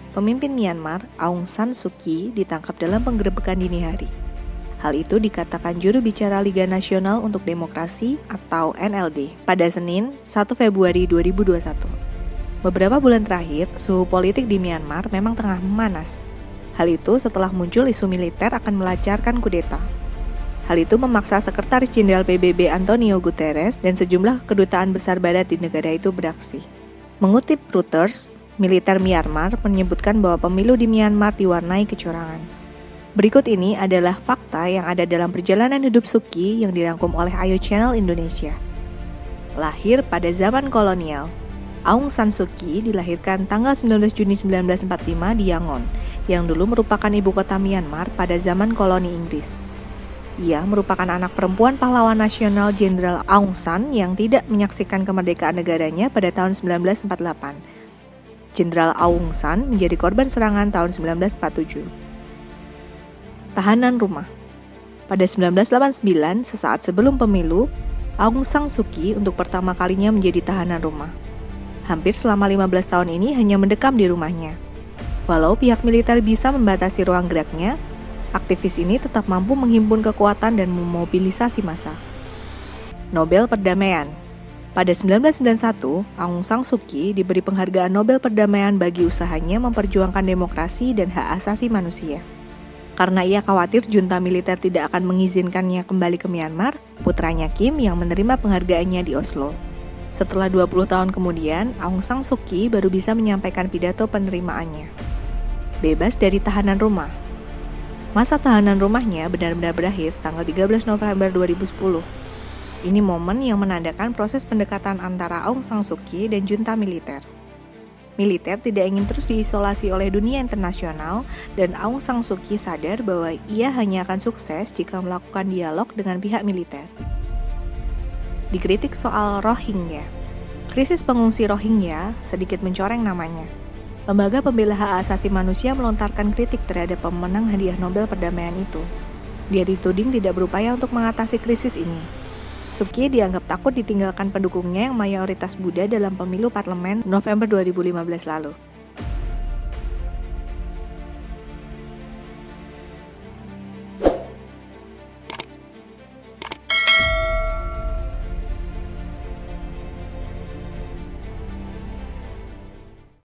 pemimpin Myanmar Aung San Suu Kyi ditangkap dalam penggerebekan dini hari. Hal itu dikatakan juru bicara Liga Nasional untuk Demokrasi atau NLD pada Senin 1 Februari 2021. Beberapa bulan terakhir, suhu politik di Myanmar memang tengah memanas. Hal itu setelah muncul isu militer akan melancarkan kudeta. Hal itu memaksa Sekretaris Jenderal PBB Antonio Guterres dan sejumlah kedutaan besar barat di negara itu beraksi. Mengutip Reuters, militer Myanmar menyebutkan bahwa pemilu di Myanmar diwarnai kecurangan. Berikut ini adalah fakta yang ada dalam perjalanan hidup Suu Kyi yang dirangkum oleh Ayo Channel Indonesia. Lahir pada zaman kolonial, Aung San Suu Kyi dilahirkan tanggal 19 Juni 1945 di Yangon, yang dulu merupakan ibu kota Myanmar pada zaman koloni Inggris. Ia merupakan anak perempuan pahlawan nasional Jenderal Aung San yang tidak menyaksikan kemerdekaan negaranya pada tahun 1948. Jenderal Aung San menjadi korban serangan tahun 1947. Tahanan rumah. Pada 1989, sesaat sebelum pemilu, Aung San Suu Kyi untuk pertama kalinya menjadi tahanan rumah. Hampir selama 15 tahun ini hanya mendekam di rumahnya. Walau pihak militer bisa membatasi ruang geraknya, aktivis ini tetap mampu menghimpun kekuatan dan memobilisasi massa. Nobel Perdamaian. Pada 1991, Aung San Suu Kyi diberi penghargaan Nobel Perdamaian bagi usahanya memperjuangkan demokrasi dan hak asasi manusia. Karena ia khawatir junta militer tidak akan mengizinkannya kembali ke Myanmar, putranya Kim yang menerima penghargaannya di Oslo. Setelah 20 tahun kemudian, Aung San Suu Kyi baru bisa menyampaikan pidato penerimaannya. Bebas dari tahanan rumah. Masa tahanan rumahnya benar-benar berakhir tanggal 13 November 2010. Ini momen yang menandakan proses pendekatan antara Aung San Suu Kyi dan junta militer. Militer tidak ingin terus diisolasi oleh dunia internasional dan Aung San Suu Kyi sadar bahwa ia hanya akan sukses jika melakukan dialog dengan pihak militer. Dikritik soal Rohingya. Krisis pengungsi Rohingya sedikit mencoreng namanya. Lembaga pembela hak asasi manusia melontarkan kritik terhadap pemenang hadiah Nobel Perdamaian itu. Dia dituding tidak berupaya untuk mengatasi krisis ini. Suu Kyi dianggap takut ditinggalkan pendukungnya yang mayoritas Buddha dalam pemilu parlemen November 2015 lalu.